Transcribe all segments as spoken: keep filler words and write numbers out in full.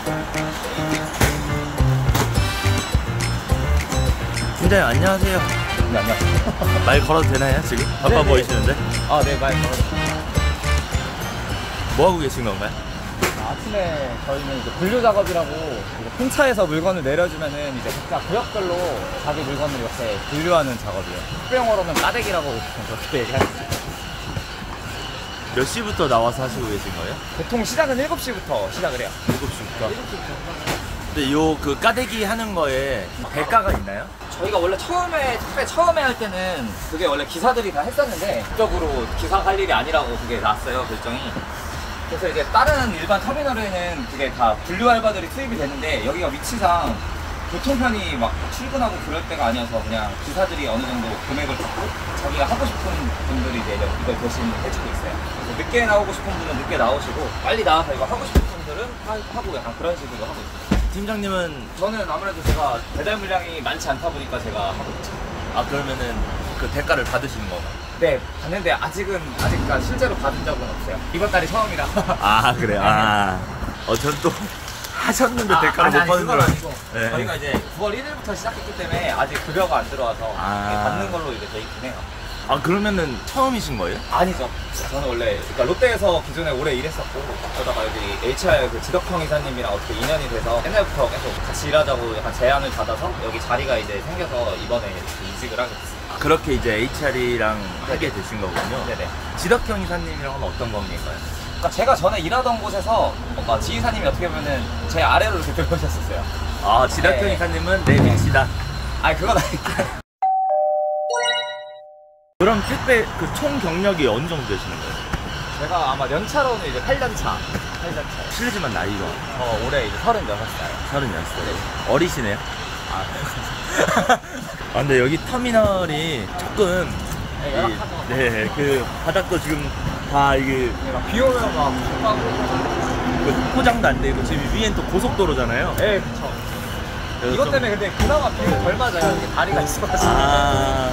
팀장님 안녕하세요. 네, 안녕하세요. 말 걸어도 되나요 지금? 바빠 네네. 보이시는데? 아, 네, 말 걸어도. 뭐 하고 계신 건가요? 아침에 저희는 이제 분류 작업이라고 이제 큰 차에서 물건을 내려주면은 이제 각자 구역별로 자기 물건을 이렇게 분류하는 작업이에요. 특별용어로는 까대기라고 그렇게 얘기하죠. 몇 시부터 나와서 하시고 계신 거예요? 보통 시작은 일곱 시부터 시작을 해요. 일곱 시부터. 근데 요 그 까대기 하는 거에 대가가 있나요? 저희가 원래 처음에 택배 처음에 할 때는 그게 원래 기사들이 다 했었는데 직접으로 기사 할 일이 아니라고 그게 났어요, 결정이. 그래서 이제 다른 일반 터미널에는 그게 다 분류 알바들이 투입이 되는데 여기가 위치상 교통편이 막 출근하고 그럴 때가 아니어서 그냥 기사들이 어느 정도 금액을 받고 자기가 하고 싶은 분들이 이제 이걸 대신 해주고 있어요. 그래서 늦게 나오고 싶은 분은 늦게 나오시고 빨리 나와서 이거 하고 싶은 분들은 하고 약간 그런 식으로 하고 있어요. 팀장님은 저는 아무래도 제가 배달 물량이 많지 않다 보니까 제가 하고 있죠. 아 그러면은 그 대가를 받으시는 건가요? 네, 봤는데 아직은 아직 그러니까 실제로 받은 적은 없어요. 이번 달이 처음이라. 아 그래요? 아. 어 전 또 하셨는데 아, 대가를 아니, 못 아니, 받는 그건 줄 아니고 네. 저희가 이제 구월 일일부터 시작했기 때문에 아직 급여가 안 들어와서 아. 받는 걸로 이제 돼 있긴 해요. 아 그러면은 처음이신 거예요? 아니죠. 저는 원래 그러니까 롯데에서 기존에 오래 일했었고 그러다가 여기 에이치알 그 지덕형 이사님이랑 어떻게 인연이 돼서 옛날부터 계속 같이 일하자고 약간 제안을 받아서 여기 자리가 이제 생겨서 이번에 이직을 하게 됐어요. 그렇게 이제 에이치알이랑 하게 되신 거군요. 네네. 지덕형 이사님이랑은 어떤 관계인가요? 그러니까 제가 전에 일하던 곳에서 뭔가 지휘사님이 어떻게 보면은 제 아래로 이렇게 들어오셨었어요. 아 지덕형 네. 이사님은 내 위치다. 아니 그건 아니고. 그럼 택배 그 총 경력이 어느 정도 되시는 거예요? 제가 아마 연차로는 이제 팔 년 차. 팔 년 차. 실례지만 나이가 저 올해 이제 서른여섯 살. 서른여섯 살. 어리시네요? 아, 아 근데 여기 터미널이 조금 네, 이- 열악하죠. 네, 그 바닥도 지금 다 이게 막 비 오면 막 춥고. 그 포장도 안 되고 지금 위엔 또 고속도로잖아요. 네, 그쵸. 그래서 이것 좀- 때문에 근데 그나마 비를 덜 맞아요. 이게 다리가 있어가지고. 아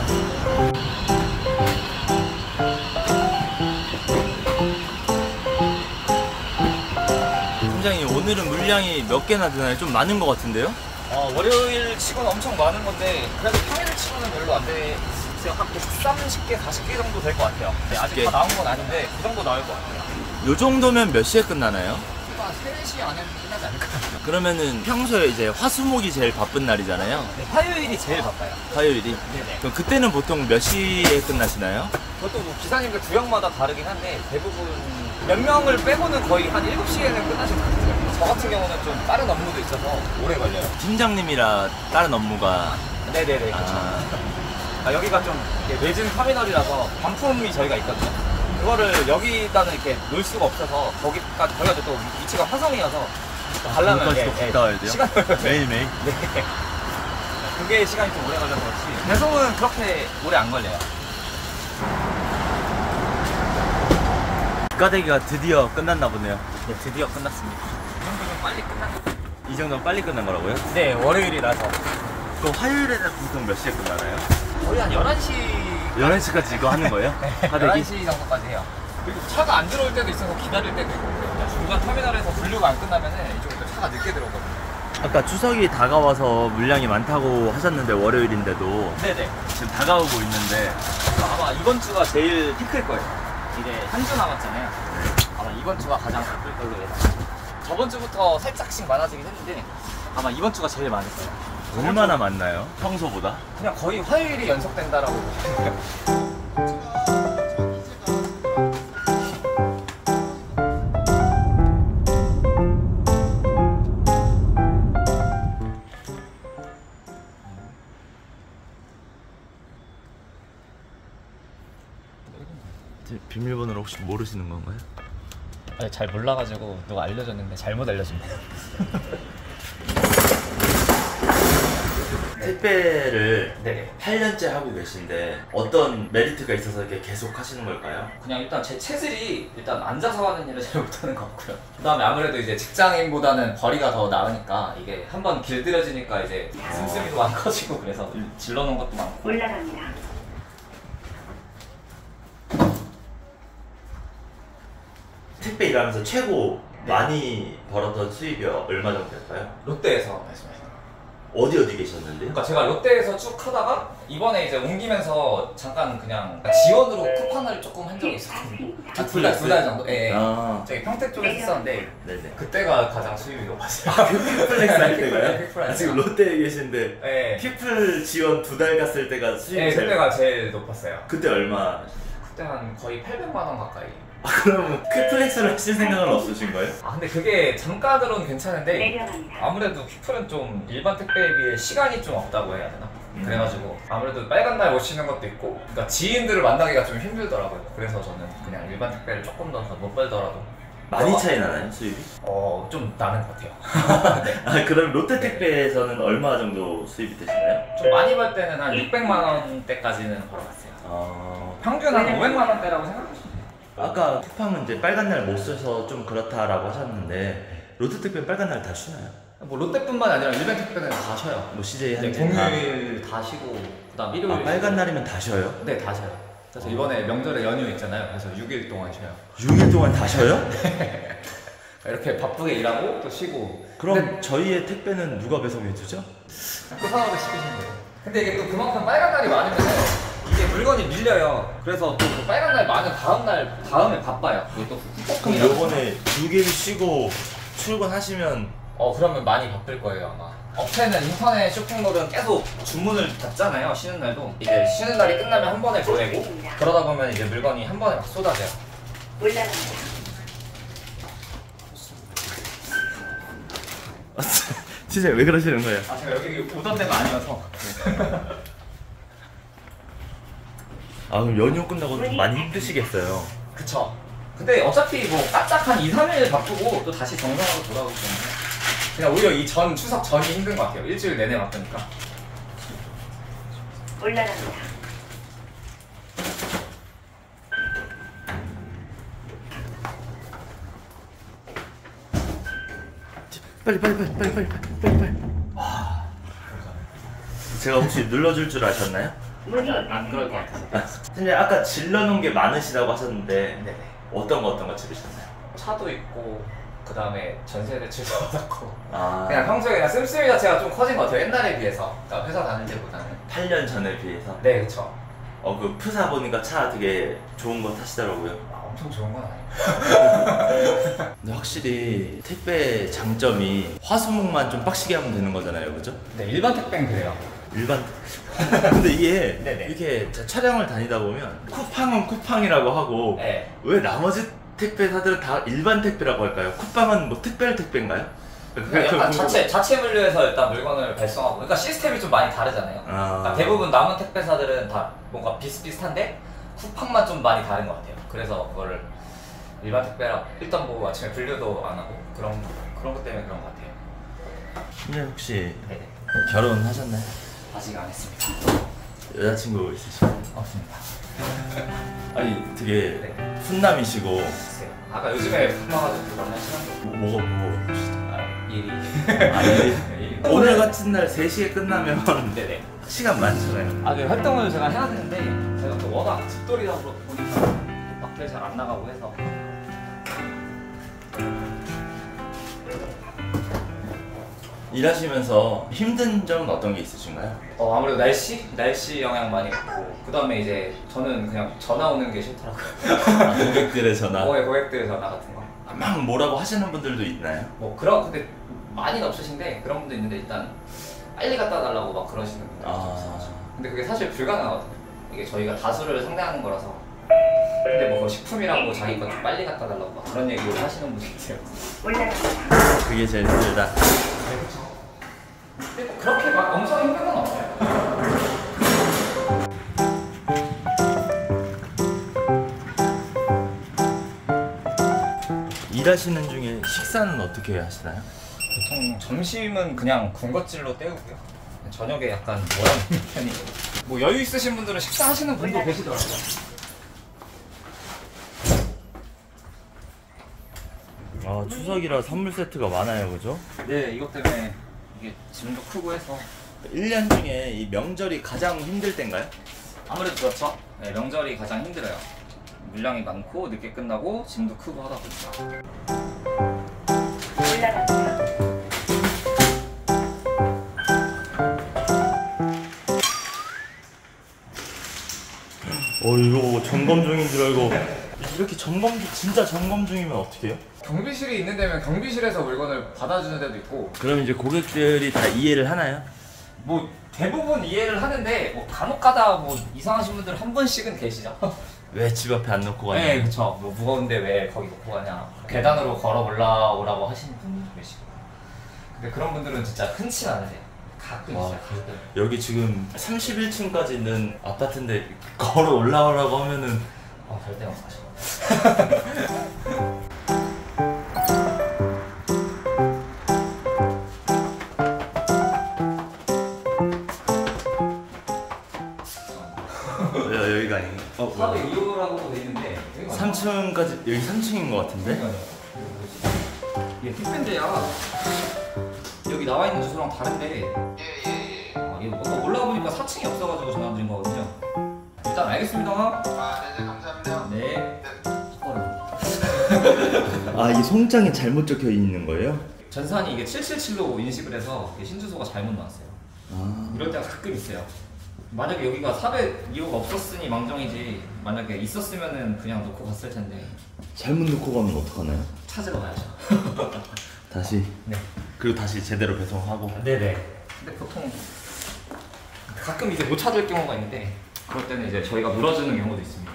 팀장님 오늘은 물량이 몇 개나 되나요? 좀 많은 것 같은데요? 어, 월요일 치고는 엄청 많은 건데 그래도 평일 치고는 별로 안 돼. 한 백삼십 개, 사십 개 정도 될 것 같아요. 네, 아직 개. 다 나온 건 아닌데 그 정도 나올 것 같아요. 요 정도면 몇 시에 끝나나요? 한 세, 네 시 안에는 끝나지 않을까. 그러면은 평소에 이제 화수목이 제일 바쁜 날이잖아요. 네, 화요일이 제일 바빠요. 화요일이. 네네. 그럼 그때는 보통 몇 시에 끝나시나요? 그것도 뭐 기사님들 구역마다 다르긴 한데 대부분 몇 명을 빼고는 거의 한 일곱 시에는 끝나실 것 같아요. 저 같은 경우는 좀 다른 업무도 있어서 오래 걸려요. 팀장님이라 다른 업무가 네네네. 그쵸. 아, 아, 여기가 좀 이게 매진 터미널이라서 반품이 저희가 있거든요. 그거를 여기다는 이렇게 놓을 수가 없어서 거기까지 저희가 또 위치가 화성이어서 가려면 거기까지 또 갔다 와야 돼요? 시간을 매일매일? 네. 그게 시간이 좀 오래 걸려서 그렇지 배송은 그렇게 오래 안 걸려요. 가대기가 드디어 끝났나 보네요. 네, 드디어 끝났습니다. 이 정도면 빨리 끝났어요. 이 정도면 빨리 끝난 거라고요? 네, 월요일이라서 그럼 화요일에는 보통 몇 시에 끝나나요? 거의 한 열한 시 열한 시까지 이거 하는 거예요? 열한 가대기? 시 정도까지 해요. 그리고 차가 안 들어올 때도 있어서 기다릴 때도 있고 그냥 중간 터미널에서 분류가 안 끝나면은 이쪽으로 차가 늦게 들어오거든요. 아까 추석이 다가와서 물량이 많다고 하셨는데 월요일인데도 네네. 지금 다가오고 있는데 아마 이번 주가 제일 피크일 거예요. 이제 한 주 남았잖아요. 아마 이번 주가 가장 바쁠 걸로 예상. 저번 주부터 살짝씩 많아지긴 했는데 아마 이번 주가 제일 많을 거예요. 얼마나 많나요? 평소보다? 그냥 거의 화요일이 연속된다라고. 제 비밀번호를 혹시 모르시는 건가요? 아니, 잘 몰라가지고 누가 알려줬는데 잘못 알려줬네요. 택배를 네. 팔 년째 하고 계신데 어떤 메리트가 있어서 이렇게 계속 하시는 걸까요? 그냥 일단 제 체질이 일단 앉아서 하는 일을 잘 못하는 것 같고요. 그 다음에 아무래도 이제 직장인보다는 벌이가 더 나으니까 이게 한번 길들여지니까 이제 씀씀이도 많이 커지고 그래서 질러놓은 것도 많고. 올라갑니다. 택배 일하면서 최고 많이 벌었던 수입이 얼마 정도 될까요? 롯데에서 말씀하셨어요. 어디 어디 계셨는데요? 그러니까 제가 롯데에서 쭉 하다가 이번에 이제 옮기면서 잠깐 그냥 지원으로 쿠팡을 조금 한 적이 있었거든요. 한 두 달, 두 달 정도? 예. 예. 아. 저기 평택 쪽에 했었는데 네네. 그때가 가장 수입이 높았어요. 아, 큐플렉스 할 네, 때가요? 큐플 할 아, 지금 때가. 롯데에 계신데 예. 큐플 지원 두 달 갔을 때가 수입이 예, 제일 그때가 제일 높았어요. 그때 얼마? 그때 한 거의 팔백만 원 가까이. 아, 그럼 큐플렉스를 하실 생각은 없으신 거예요? 아 근데 그게 잠깐으로는 괜찮은데 내려갑니다. 아무래도 큐플은 좀 일반 택배에 비해 시간이 좀 없다고 해야 되나? 음. 그래가지고 아무래도 빨간 날 못 쉬는 것도 있고 그러니까 지인들을 만나기가 좀 힘들더라고요. 그래서 저는 그냥 일반 택배를 조금 더 못 벌더라도 많이 차이 나나요, 수입이? 어 좀 나는 것 같아요. 아, 그럼 롯데 택배에서는 얼마 정도 수입이 되시나요? 좀 많이 벌 때는 한 육백만 원대까지는 벌어갔어요. 어... 평균 한 오백만 원대라고 생각하시면 돼요. 아까 쿠팡은 이제 빨간 날 못 써서 좀 그렇다라고 하셨는데 롯데 택배는 빨간 날 다 쉬나요? 뭐 롯데뿐만 아니라 일반 택배는 다 쉬어요. 뭐 씨제이 이제 한테 다. 공휴일 다 쉬고 그다음 일요일 아, 빨간 날이면 다 쉬어요? 네, 다 쉬어요. 그래서 이번에 명절에 연휴 있잖아요. 그래서 육 일 동안 쉬어요. 육 일 동안 다 쉬어요? 이렇게 바쁘게 일하고 또 쉬고. 그럼 근데 저희의 택배는 누가 배송해주죠? 그 상황을 시키시면 돼요. 근데 이게 또 그만큼 빨간 날이 많으면 이게 물건이 밀려요. 그래서 또 그 빨간 날 많은 다음 날 다음에 바빠요. 이게 또 그럼 후폭풍이라고. 요번에 육 일 쉬고 출근하시면 어 그러면 많이 바쁠 거예요 아마. 업체는 인터넷 쇼핑몰은 계속 주문을 받잖아요. 쉬는 날도 이제 쉬는 날이 끝나면 한 번에 보내고 그러다 보면 이제 물건이 한 번에 막 쏟아져요. 올라갑니다. 진짜 왜 그러시는 거예요? 아 제가 여기 오던 데가 아니어서. 아, 그럼 연휴 끝나고 좀 많이 힘드시겠어요. 그쵸. 근데 어차피 뭐 까딱 한 이, 삼 일 바쁘고 또 다시 정상으로 돌아오기 때문에 그냥 오히려 이 전 추석 전이 힘든 것 같아요. 일주일 내내 바쁘니까. 올라갑니다. 빨리 빨리 빨리 빨리 빨리 빨리 빨리. 와. 제가 혹시 눌러줄 줄 아셨나요? 문이 안, 안 그럴 것 같아서. 근데 아까 질러놓은 게 많으시다고 하셨는데 네네. 어떤 거 어떤 거 지르셨나요? 차도 있고 그 다음에 전세 대출도 받았고 아, 그냥 평소에 그냥 씀씀이 자체가 좀 커진 것 같아요. 옛날에 비해서. 그러니까 회사 다닐 때보다는. 팔 년 전에 비해서. 네, 그쵸. 어, 그 프사 보니까 차 되게 좋은 거 타시더라고요. 아, 엄청 좋은 건 아니에요. 근데 확실히 택배 장점이 화수목만 좀 빡시게 하면 되는 거잖아요, 그죠? 네, 일반 택배는 그래요. 일반 근데 이게 네네. 이렇게 촬영을 다니다 보면 쿠팡은 쿠팡이라고 하고 네. 왜 나머지 택배사들은 다 일반 택배라고 할까요? 쿠팡은 뭐 특별 택배인가요? 그러니까 약간 자체, 자체 물류에서 일단 물건을 발송하고 그러니까 시스템이 좀 많이 다르잖아요. 아. 그러니까 대부분 남은 택배사들은 다 뭔가 비슷비슷한데 쿠팡만 좀 많이 다른 것 같아요. 그래서 그거를 일반 택배라 일단 뭐 아침에 분류도 안 하고 그런 그런 것 때문에 그런 것 같아요. 근데 혹시 네네. 결혼하셨나요? 아직 안 했습니다. 여자친구 있으신가요? 없습니다. 아니 되게 네. 훈남이시고 글쎄요. 아까 요즘에 바빠가지고 그런 시간도 뭐, 뭐가 뭐 아, 일이 아니 일이 오늘 같은 날 세 시에 끝나면 네네. 시간 많잖아요. 아, 그 활동을 제가 해야 되는데 제가 또 워낙 집돌이다 보니까 밖에 잘 안 나가고 해서 일하시면서 힘든 점은 어떤 게 있으신가요? 어 아무래도 날씨? 날씨 영향 많이 받고 그 다음에 이제 저는 그냥 전화 오는 게 싫더라고요. 아, 고객들의 전화. 고객, 고객들 전화 같은 거. 아, 막 뭐라고 하시는 분들도 있나요? 뭐 그런 근데 많이는 없으신데 그런 분도 있는데 일단 빨리 갖다 달라고 막 그러시는 분들 아. 있어요. 근데 그게 사실 불가능하거든요. 이게 저희가 다수를 상대하는 거라서. 근데 뭐 그거 식품이라고 자기 거 좀 빨리 갖다 달라고 막 그런 얘기를 하시는 분이 있어요. 올라갑니다. 그게 제일 힘들다. 네, 그렇죠. 근데 뭐 그렇게 막 엄청 힘든 건 없어요. 일하시는 중에 식사는 어떻게 하시나요? 보통 점심은 그냥 군것질로 때우고요. 저녁에 약간 몰아먹는 편이. 뭐 여유 있으신 분들은 식사하시는 분도 계시더라고요. 아, 추석이라 선물 세트가 많아요, 그죠? 네, 이것 때문에 이게 짐도 크고 해서 일 년 중에 이 명절이 가장 힘들 때인가요? 아무래도 그렇죠. 네, 명절이 가장 힘들어요. 물량이 많고 늦게 끝나고 짐도 크고 하다 보니까. 점검 중인 줄 알고. 이렇게 점검 중, 진짜 점검 중이면 어떻게 해요? 경비실이 있는 데면 경비실에서 물건을 받아주는 데도 있고. 그럼 이제 고객들이 다 이해를 하나요? 뭐 대부분 이해를 하는데 뭐 간혹가다 뭐 이상하신 분들 한 분씩은 계시죠. 왜 집 앞에 안 놓고 가냐? 네, 그쵸. 뭐 무거운데 왜 거기 놓고 가냐. 계단으로 걸어 올라오라고 하시는 분도 계시고. 근데 그런 분들은 진짜 흔치 않으세요. 가끔 와, 있어요. 가끔. 여기 지금 삼십일 층까지 있는 아파트인데 걸어 올라오라고 하면은 아, 절대 못 가셔. 여, 여기가 아닌가? 어, 사백이 호라고 돼 있는데 삼 층까지 여기 삼 층인 것 같은데? 이게 택배인데야. 여기 나와 있는 주소랑 다른데. 예예예. 아, 이거 아까 올라가 보니까 사 층이 없어가지고 전화드린 거거든요. 일단 알겠습니다. 아, 네네, 감사합니다. 네. 아 이게 송장에 잘못 적혀 있는 거예요? 전산이 이게 칠칠칠로 인식을 해서 이게 신주소가 잘못 나왔어요. 아 이럴 때가 가끔 있어요. 만약에 여기가 사백이 호가 없었으니 망정이지, 만약에 있었으면은 그냥 놓고 갔을 텐데 잘못 놓고 가면 어떡하나요? 찾으러 가야죠. 다시 네. 그리고 다시 제대로 배송하고. 네네. 근데 보통 가끔 이제 못 찾을 경우가 있는데 그럴 때는 이제 저희가 물어주는 경우도 있습니다.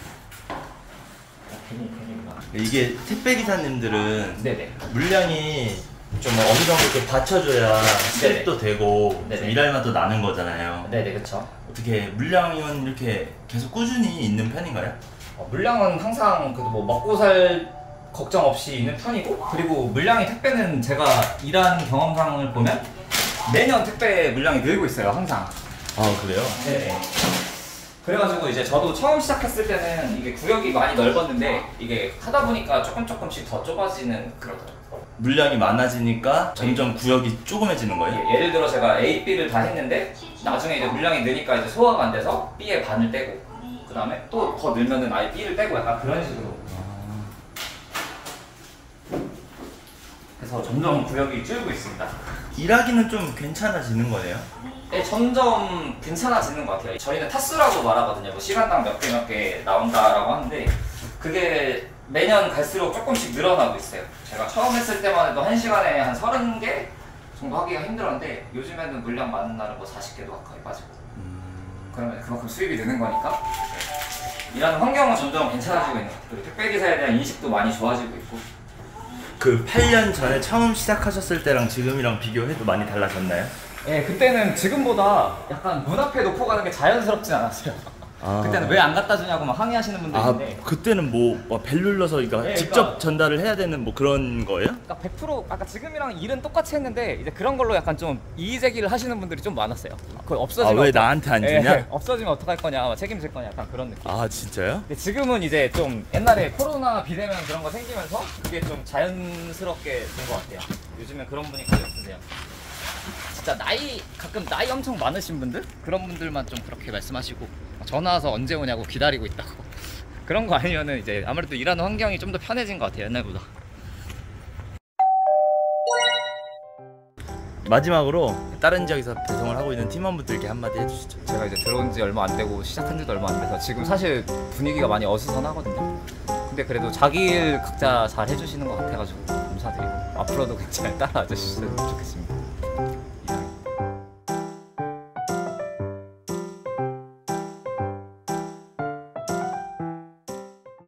괜히 괜히구나. 이게 택배 기사님들은 네네. 물량이 좀 어느 정도 이렇게 받쳐줘야 수입도 되고 좀 네네. 일할 맛도 나는 거잖아요. 네네, 그렇죠. 어떻게 물량은 이렇게 계속 꾸준히 있는 편인가요? 어, 물량은 항상 그래도 뭐 먹고 살 걱정 없이 있는 편이고, 그리고 물량이 택배는 제가 일한 경험상을 보면 매년 택배 물량이 늘고 있어요, 항상. 아 그래요? 네네. 그래가지고 이제 저도 처음 시작했을 때는 이게 구역이 많이 넓었는데 이게 하다 보니까 조금 조금씩 더 좁아지는 그러더라고요. 물량이 많아지니까 점점 구역이 조그매지는 거예요? 예, 예를 들어 제가 A, B를 다 했는데 나중에 이제 물량이 느니까 이제 소화가 안 돼서 B의 반을 떼고 그 다음에 또 더 늘면은 아예 B를 떼고 약간 그런 식으로. 그래서 점점 구역이 줄고 있습니다. 일하기는 좀 괜찮아지는 거네요? 네, 점점 괜찮아지는 것 같아요. 저희는 타수라고 말하거든요. 뭐 시간당 몇 개 몇 개 나온다라고 하는데 그게 매년 갈수록 조금씩 늘어나고 있어요. 제가 처음 했을 때만 해도 한 시간에 한 서른 개 정도 하기가 힘들었는데 요즘에는 물량 많은 날은 뭐 사십 개도 가까이 빠지고. 그러면 그만큼 수입이 느는 거니까 일하는 환경은 점점 괜찮아지고 있는 것 같아요. 그리고 택배기사에 대한 인식도 많이 좋아지고 있고. 그 팔 년 전에 처음 시작하셨을 때랑 지금이랑 비교해도 많이 달라졌나요? 예, 그때는 지금보다 약간 문 앞에 놓고 가는 게 자연스럽진 않았어요. 아. 그때는 왜 안 갖다 주냐고 막 항의하시는 분들 아 있는데 그때는 뭐, 뭐 벨 눌러서 이거 네, 직접 그러니까. 전달을 해야 되는 뭐 그런 거예요? 그러니까 백 퍼센트 아까 지금이랑 일은 똑같이 했는데 이제 그런 걸로 약간 좀 이의 제기를 하시는 분들이 좀 많았어요. 그거 없어지면 아, 왜 어떡- 나한테 안 예, 주냐? 없어지면 어떡할 거냐, 막 책임질 거냐, 약간 그런 느낌. 아 진짜요? 근데 지금은 이제 좀 옛날에 코로나 비대면 그런 거 생기면서 그게 좀 자연스럽게 된 것 같아요. 요즘엔 그런 분이 거의 없으세요. 진짜 나이 가끔 나이 엄청 많으신 분들 그런 분들만 좀 그렇게 말씀하시고 전화 와서 언제 오냐고 기다리고 있다고 그런 거 아니면은 이제 아무래도 일하는 환경이 좀 더 편해진 것 같아요, 옛날보다. 마지막으로 다른 지역에서 배송을 하고 있는 팀원분들께 한마디 해주시죠. 제가 이제 들어온 지 얼마 안 되고 시작한 지도 얼마 안 돼서 지금 사실 분위기가 많이 어수선하거든요. 근데 그래도 자기 일 각자 잘 해주시는 것 같아가지고 감사드리고 앞으로도 잘 따라와 주셨으면 좋겠습니다.